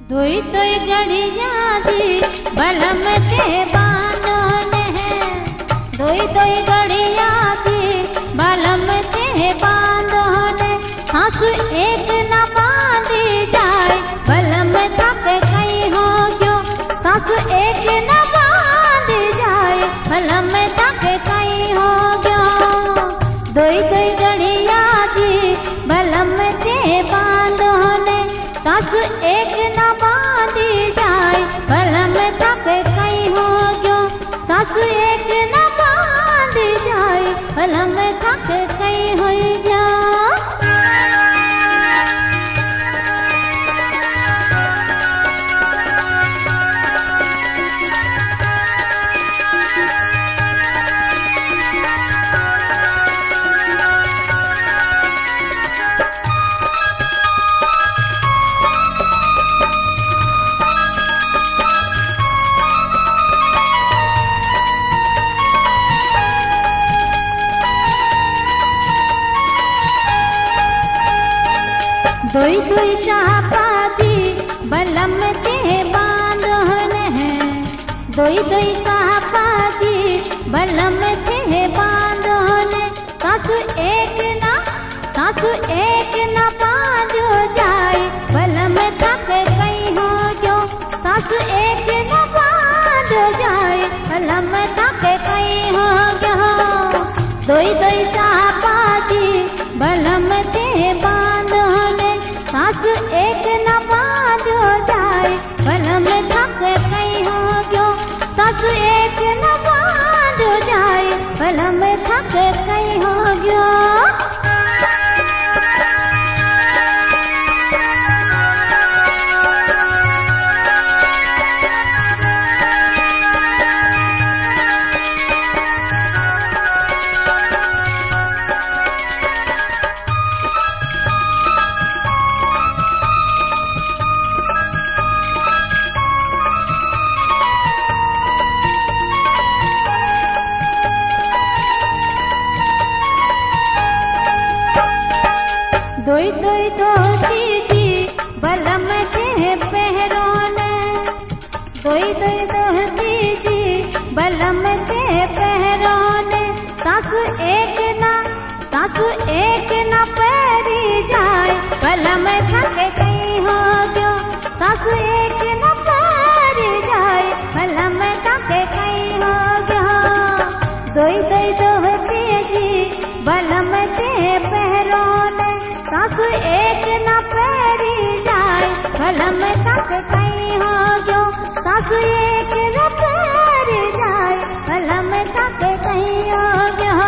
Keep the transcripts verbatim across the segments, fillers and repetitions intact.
दुई दुई गड़िया दी बलम ते बांधने हैं, दुई दुई गड़िया दी बलम ते बांधने। सास एक न बांधी जाए बलम तक कहीं हो क्यों, सास एक न बांधी जाए बलम तक कहीं हो क्यों। दुई दुई गड़िया दी बलम ते बांधने, सास एक न बांधी जाए बलम तक कहीं हो क्यों, सास एक न बांधी जाए बलम तक कहीं हो गया। दुई दुई शाहपादी बलम ते बांधने हैं, दुई दुई शाहपादी बलम ते बांधने। सास एक न सास एक न बांधो जाए बलम तक कहीं हो जो, सास एक न बांधो जाए बलम तक कहीं हो जो। दुई दुई शाहपादी बलम ते बांधने, सास एक न बांधो जाए बलम तक कहीं हो क्यों, सास एक न बांधो जाए बलम तक कहीं हो गया। दुई दुई दोस्ती जी बलम ते पहरोने, दुई दुई दोस्ती जी बलम ते पहरोने। सास एक न सास एक न पैरी जाए बलम तक कहीं हो क्यों, सास एक न पैरी जाए बलम तक कहीं हो गया। दुई दुई दोस्ती जी बलम ते पहरोने, सास एक न पैरी जाए बलम तक कहीं हो जो, सास एक न पैरी जाए बलम तक कहीं हो गया।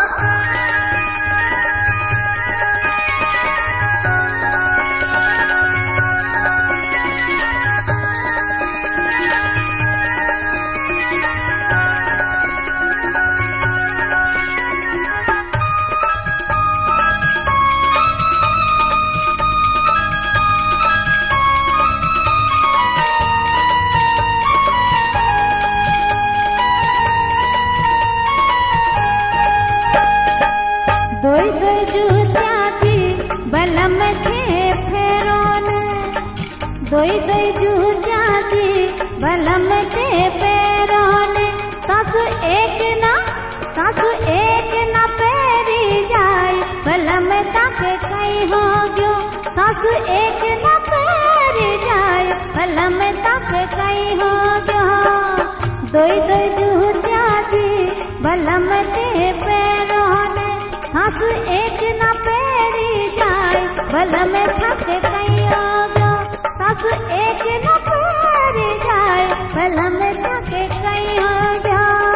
दुई दुई जूतिया जी बलम ते फेरोने, दुई दुई जूतिया जी बलम ते फेरोने। सास एक न सास एक न पैरी जाए बलम तक कहीं हो गयो, सास एक न पैरी जाए बलम तक कहीं हो गयो। दुई दुई जूतिया जी बलम ते फेरोने, सास एक न पैरी जाए बलम तक कहीं हो गयो, सास एक न पैरी जाए बलम तक कहीं हो गयो।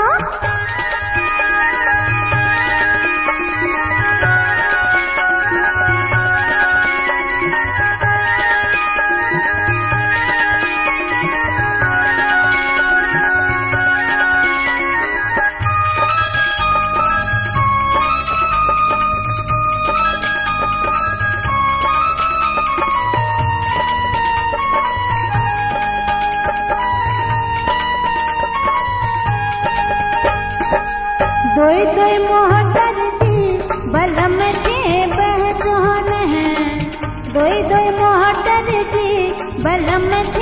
दुई दुई मोहतर जी बलम ते बहरोने हैं, दुई दुई मोहतर जी बलम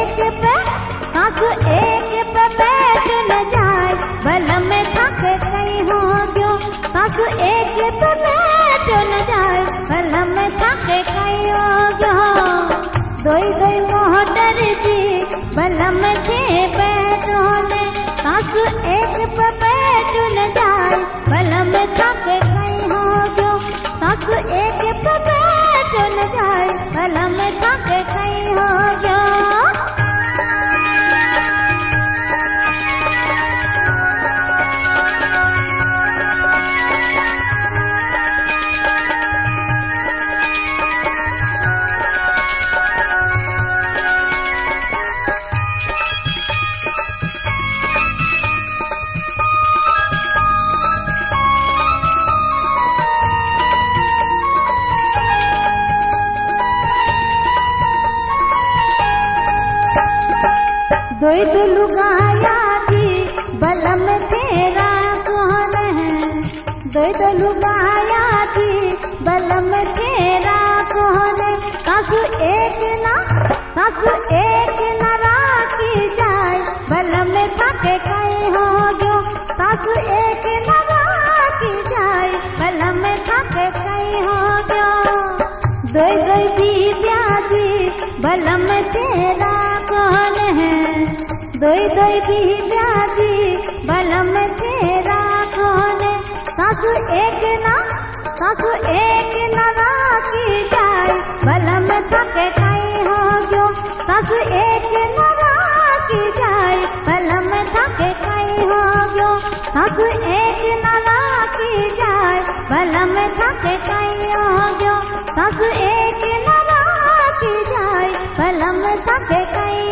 एक पे सासु एक पे बैठ न जाए भला में थके कहीं हो गयो सासु एक पे बैठ न जाए भला में थके कहीं हो गयो दोई दोई मोहटर जी भला में थे बैठो ने सासु एक पे बैठ न जाए भला में थके कहीं हो गयो सासु एक पे बैठ न जाए भला में थके कहीं हो गयो दोई तो लुगाया जी बलम तेरा कौन है दोई तो लुगाया जी बलम तेरा कौन है सासु एक ना सासु एक ना राखी जाए बलम थके कहीं हो गयो सासु एक ना राखी जाए बलम थके कहीं हो गयो दोई दोई बीबिया जी बलम तेरा कौन है दोई दोई बीबिया जी बलम तेरा कौन है सासु एक ना सासु एक ना राखी जाए बलम थके कहीं हो गयो सासु एक ना राखी जाए बलम थके कहीं हो गयो सासु एक ना राखी जाए बलम थके कहीं हो गयो सासु एक ना राखी जाए बलम थके कहीं